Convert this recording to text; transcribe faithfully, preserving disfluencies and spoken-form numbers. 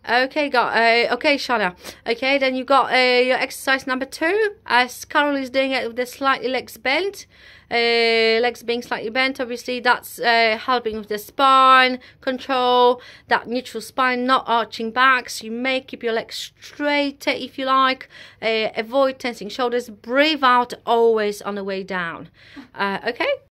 Okay, got uh, okay, Shana. Okay, then you got uh, your exercise number two. As Carol is doing it with the slightly legs bent, uh, legs being slightly bent. Obviously, that's uh, helping with the spine control, that neutral spine, not arching back. So you may keep your legs straighter if you like. Uh, avoid tensing shoulders. Breathe out always on the way down. Uh, okay.